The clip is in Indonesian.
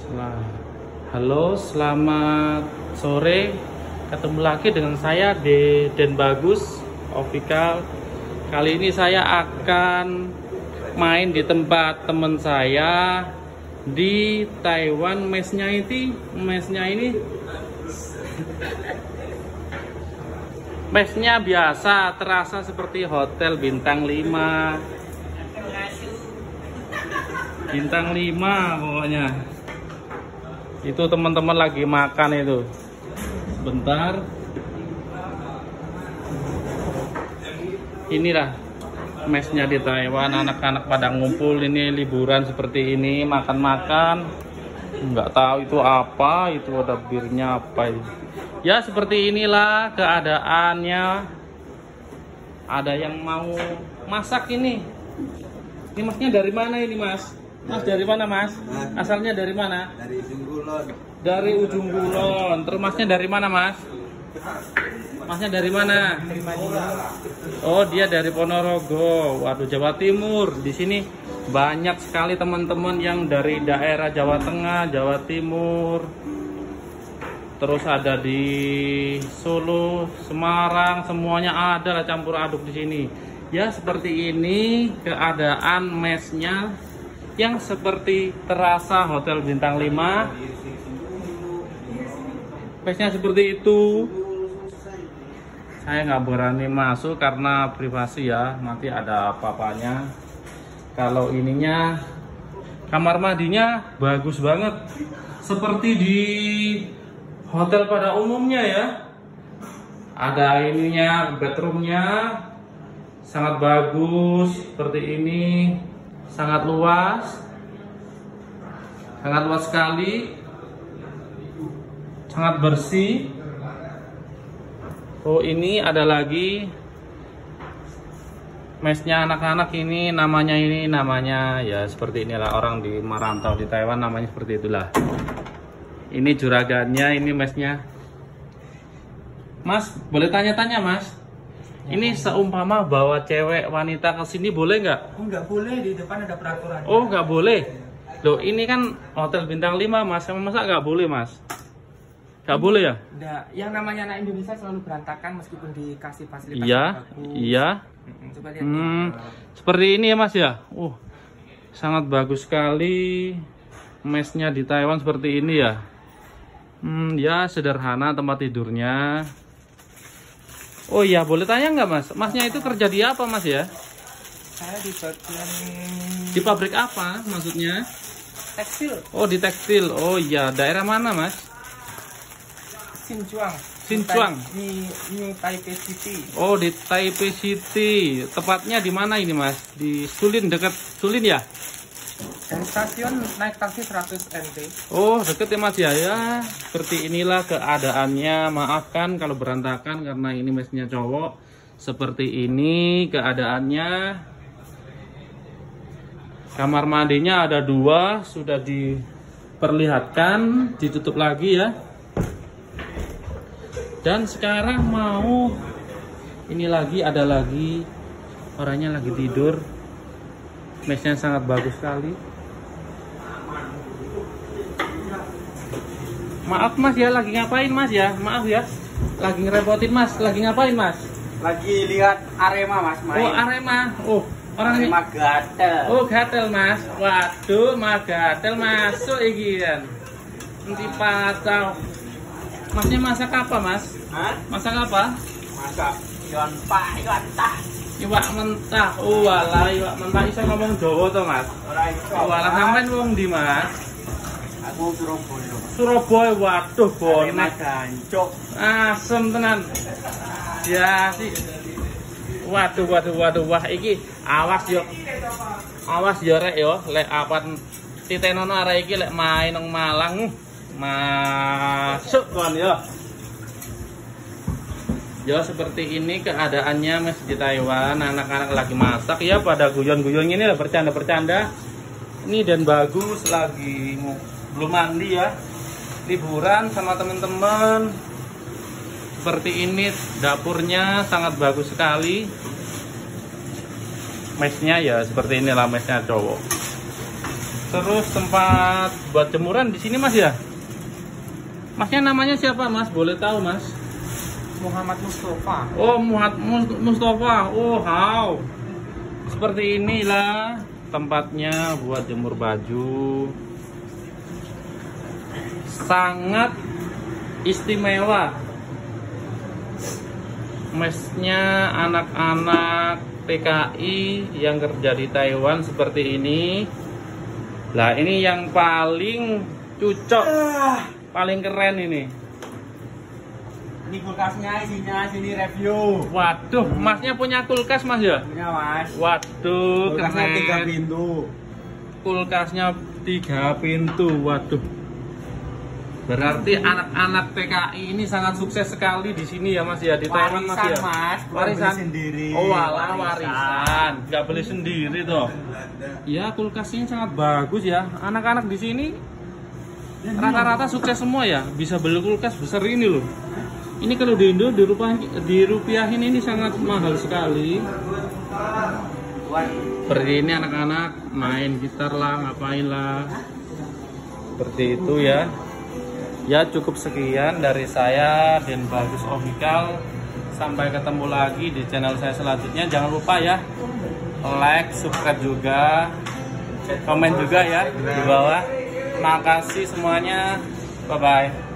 Halo, selamat sore. Ketemu lagi dengan saya di Den Bagus Official. Kali ini saya akan main di tempat teman saya di Taiwan. Mesnya biasa, terasa seperti hotel bintang 5. Bintang 5 pokoknya. Itu teman-teman lagi makan itu. Bentar. Inilah mesnya di Taiwan, anak-anak pada ngumpul ini liburan seperti ini, makan-makan. Nggak tahu itu apa, itu ada birnya apa ini. Ya seperti inilah keadaannya. Ada yang mau masak ini. Ini masnya dari mana ini mas? Mas dari mana mas? Asalnya dari mana? Dari ujung Kulon. Dari ujung Kulon. Terus masnya dari mana mas? Masnya dari mana? Oh dia dari Ponorogo. Waduh Jawa Timur. Di sini banyak sekali teman-teman yang dari daerah Jawa Tengah, Jawa Timur. Terus ada di Solo, Semarang, semuanya ada lah campur aduk di sini. Ya seperti ini keadaan mesnya. Yang seperti terasa hotel bintang 5. Mesnya seperti itu. Saya nggak berani masuk karena privasi ya, nanti ada apa-apanya. Kalau ininya kamar mandinya bagus banget, seperti di hotel pada umumnya ya. Ada ininya, bedroomnya sangat bagus seperti ini. Sangat luas sekali, sangat bersih. Oh ini ada lagi mesnya anak-anak ini namanya ya seperti inilah, orang di merantau di Taiwan namanya seperti itulah. Ini juragannya, ini mesnya. Mas boleh tanya-tanya mas? Ini seumpama bawa cewek wanita ke sini boleh nggak? Oh, nggak boleh, di depan ada peraturan. Oh nggak boleh. Loh ini kan hotel bintang 5 mas, masa nggak boleh mas? Nggak boleh ya? Nggak, yang namanya anak Indonesia selalu berantakan meskipun dikasih fasilitas Iya, bagus. iya. Coba lihat. Seperti ini ya mas ya. Sangat bagus sekali. Mesnya di Taiwan seperti ini ya. Ya sederhana tempat tidurnya. Oh iya, boleh tanya nggak mas? Masnya itu kerja di apa mas ya? Saya di bagian Di pabrik apa maksudnya? tekstil. Oh di tekstil. Oh iya, daerah mana mas? Xinchuang. New Taipei City. Oh di Taipei City. Tepatnya di mana ini mas? Di Sulin, dekat Sulin ya? Dan stasiun naik taksi 100 NT. Oh deket ya mas ya. Ya seperti inilah keadaannya. Maafkan kalau berantakan karena ini mesnya cowok. Seperti ini keadaannya. Kamar mandinya ada 2, sudah diperlihatkan, ditutup lagi ya. Dan sekarang mau ini lagi, ada lagi orangnya lagi tidur. Mesnya sangat bagus sekali. Maaf mas ya, lagi ngapain mas ya? Maaf ya, lagi ngerepotin mas. Lagi ngapain mas? Lagi lihat Arema mas main. Oh Arema. Oh orang Arema gatel. Oh gatel mas. Waduh mas gatel masuk iki kan. Nanti patau. Masnya masak apa mas? Hah? Masak apa? Masak iwan mentah. Iwak mentah. Oh walah iwak mentah iso ngomong Jawa to mas? Ora iso. Walah sampean wong ndi mas? Aku Surabaya. Surabaya. Waduh Arema bonek. gancuk. Asem tenan. Ya sih. Waduh. Wah iki awas yo. Awas yo rek yo, lek apan titenono arek iki lek main nang Malang. Masuk kon yo. Ya seperti ini keadaannya mas di Taiwan. Anak-anak lagi masak ya, pada guyon-guyon ini lah, bercanda-bercanda. Ini dan bagus lagi belum mandi ya, liburan sama teman-teman. Seperti ini dapurnya sangat bagus sekali. Mesnya ya seperti inilah mesnya cowok. Terus tempat buat jemuran di sini Mas ya? Masnya namanya siapa Mas? Boleh tahu Mas? Muhammad Mustafa. Oh, Mustafa. Oh, how. Seperti inilah tempatnya buat jemur baju. Sangat istimewa. Mesnya anak-anak PKI yang kerja di Taiwan seperti ini. Lah, ini yang paling cocok, paling keren ini. Ini kulkasnya, isinya sini review. Waduh, Masnya punya kulkas Mas ya? Punya Mas. Waduh, Kulkasnya keren. 3 pintu. Kulkasnya 3 pintu. Waduh. Berarti anak-anak PKI ini sangat sukses sekali di sini ya Mas ya, di Taiwan Mas ya. Mas, Warisan sendiri. Oh, alah warisan. Nggak beli sendiri toh. Ya, kulkasnya sangat bagus ya. Anak-anak di sini rata-rata sukses semua ya. Bisa beli kulkas besar ini loh. Ini kalau di Indo dirupiahin ini sangat mahal sekali. Seperti ini anak-anak main gitar lah, ngapain lah. Seperti itu ya. Ya, cukup sekian dari saya dan Bagus Official. Sampai ketemu lagi di channel saya selanjutnya. Jangan lupa ya, like, subscribe juga, komen juga ya di bawah. Terima kasih semuanya. Bye bye.